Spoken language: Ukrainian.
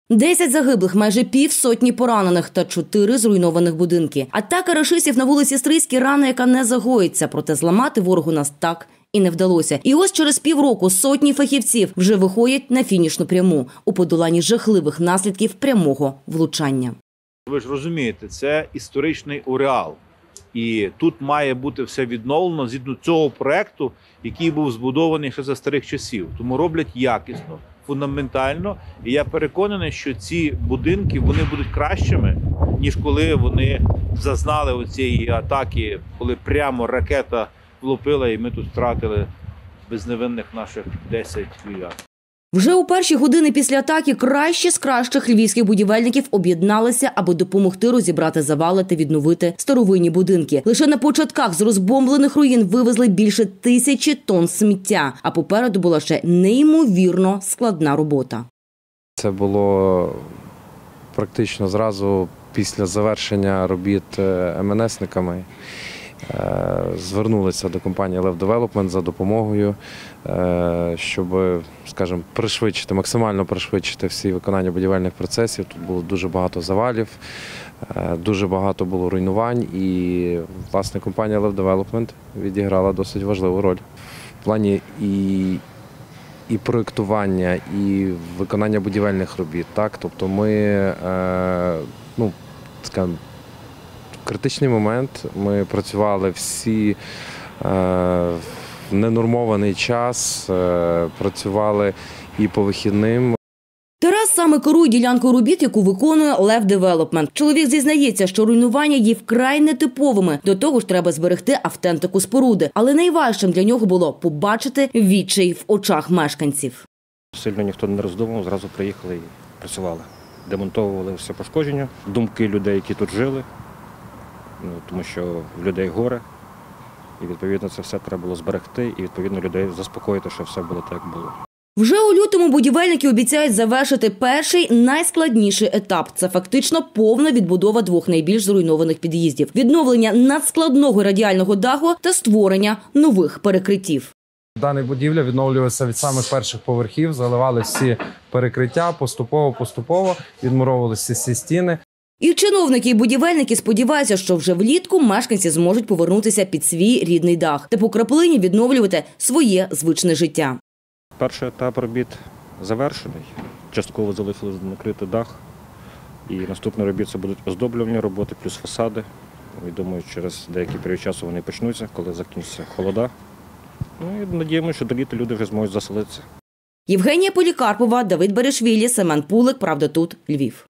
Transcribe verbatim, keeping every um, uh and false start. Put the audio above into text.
Десять загиблих, майже півсотні поранених та чотири зруйнованих будинки. Атака рашистів на вулиці Стрийській – рана, яка не загоїться. Проте зламати ворогу нас так і не вдалося. І ось через півроку сотні фахівців вже виходять на фінішну пряму у подоланні жахливих наслідків прямого влучання. Ви ж розумієте, це історичний ареал. І тут має бути все відновлено згідно цього проекту, який був збудований ще за старих часів. Тому роблять якісно, фундаментально. І я переконаний, що ці будинки вони будуть кращими, ніж коли вони зазнали оцієї атаки, коли прямо ракета влупила і ми тут втратили безневинних наших десять львів'ян. Вже у перші години після атаки кращі з кращих львівських будівельників об'єдналися, аби допомогти розібрати завали та відновити старовинні будинки. Лише на початках з розбомблених руїн вивезли більше тисячі тонн сміття, а попереду була ще неймовірно складна робота. Це було практично зразу після завершення робіт ем ен есниками. Звернулися до компанії Лев Девелопмент за допомогою, щоб, скажімо, пришвидшити, максимально пришвидшити всі виконання будівельних процесів. Тут було дуже багато завалів, дуже багато було руйнувань і, власне, компанія Лев Девелопмент відіграла досить важливу роль в плані і, і проєктування, і виконання будівельних робіт. Так? Тобто ми, ну, скажімо, в критичний момент ми працювали всі е, в ненормований час, е, працювали і по вихідним. Тарас саме керує ділянкою робіт, яку виконує Лев Девелопмент. Чоловік зізнається, що руйнування є вкрай нетиповими. До того ж, треба зберегти автентику споруди. Але найважчим для нього було побачити відчай в очах мешканців. Сильно ніхто не роздумував, зразу приїхали і працювали. Демонтовували все пошкодження, думки людей, які тут жили. Ну, тому що в людей горе, і відповідно це все треба було зберегти, і відповідно людей заспокоїти, що все було так, як було. Вже у лютому будівельники обіцяють завершити перший найскладніший етап. Це фактично повна відбудова двох найбільш зруйнованих під'їздів, відновлення надскладного радіального даху та створення нових перекриттів. Дана будівля відновлювалася від самих перших поверхів, заливали всі перекриття, поступово-поступово відмуровувалися всі стіни. І чиновники, і будівельники сподіваються, що вже влітку мешканці зможуть повернутися під свій рідний дах та по краплині відновлювати своє звичне життя. Перший етап робіт завершений. Частково залишилось накрити дах. І наступний робіт – це будуть оздоблювальні роботи, плюс фасади. Я думаю, через деякий період часу вони почнуться, коли закінчиться холода. Ну і надіємося, що до літа люди вже зможуть заселитися. Євгенія Полікарпова, Давид Берешвілі, Семен Пулик. Правда тут, Львів.